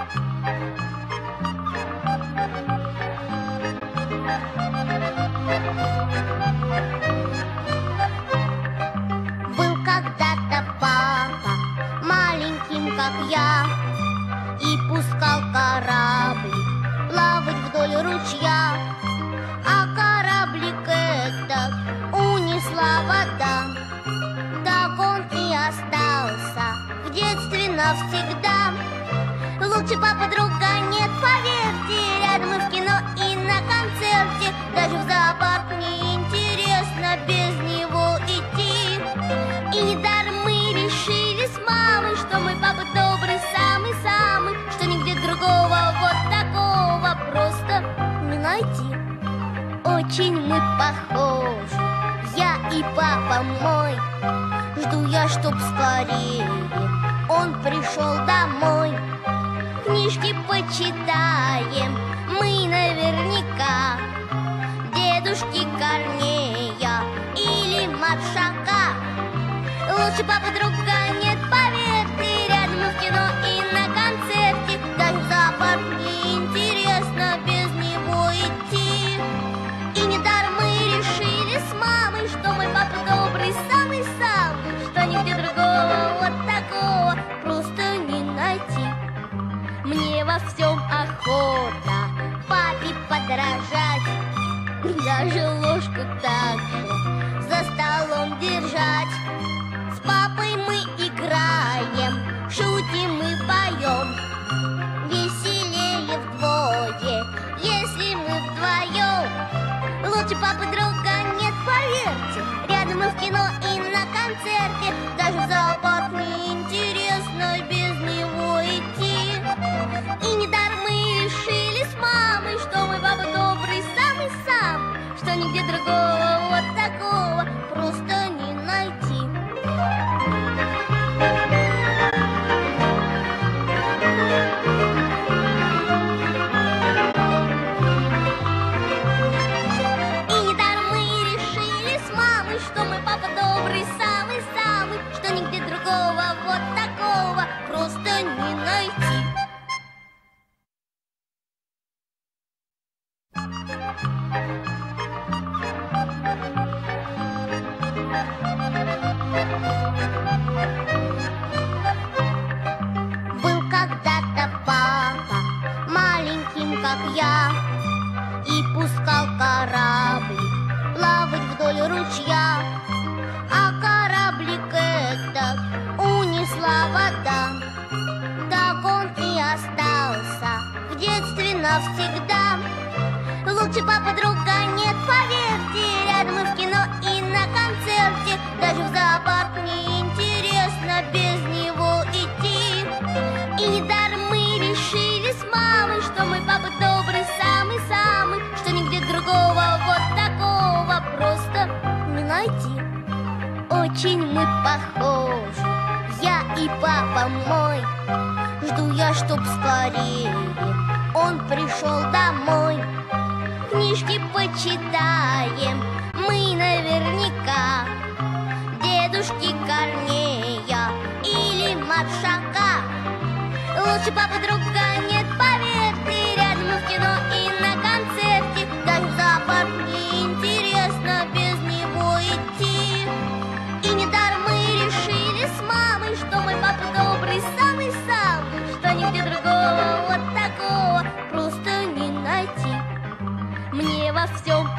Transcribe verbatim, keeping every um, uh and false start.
Был когда-то папа маленьким, как я, и пускал кораблик плавать вдоль ручья. А кораблик этот унесла вода, так он и остался в детстве навсегда. Лучше папа друга нет, поверьте, рядом и в кино, и на концерте. Даже в зоопарк неинтересно без него идти. И недаром мы решили с мамой, что мой папа добрый, самый-самый, что нигде другого вот такого просто не найти. Очень мы похожи, я и папа мой. Жду я, чтоб скорее он пришел домой. Книжки почитаем мы наверняка, дедушки Корнея или Маршака. Лучше папы друга нет, поверьте, рядом и в кино, и на концерте. Даже в зоопарк неинтересно без него идти. И недаром мы решили с мамой, что мой папа добрый, самый-самый, что нигде другого вот такого просто не найти. Мне во всем охота папе подражать, даже ложку так же за столом держать. С папой мы играем, шутим и поем, веселее вдвое, если мы вдвоем. Лучше папы друга нет, поверьте, рядом и в кино, и на концерте. Даже в зоопарк неинтересно без него идти. И недаром мы решили с мамой, что мой папа добрый, самый-самый, что нигде другого вот такого просто не найти. И недаром мы решили с мамой, что мой папа добрый, самый-самый, что нигде другого вот такого просто не найти. Был когда-то папа маленьким, как я, и пускал кораблик плавать вдоль ручья. А кораблик этот унесла вода, так он и остался в детстве навсегда. Лучше папа друга нет, поверьте, рядом и в кино, и на концерте. Даже в зоопарк неинтересно без него идти. И недаром мы решили с мамой, что мой папа добрый, самый-самый, что нигде другого вот такого просто не найти. Очень мы похожи, я и папа мой. Жду я, чтоб скорее он пришел домой. Книжки почитаем мы наверняка, дедушки Корнея или Маршака. Лучше папы друга нет, поверьте, рядом и в кино, и на концерте. Даже в зоопарк неинтересно без него идти. И недаром мы решили с мамой, что мой папа добрый, самый-самый, что нигде другого вот такого просто не найти. Мне во всем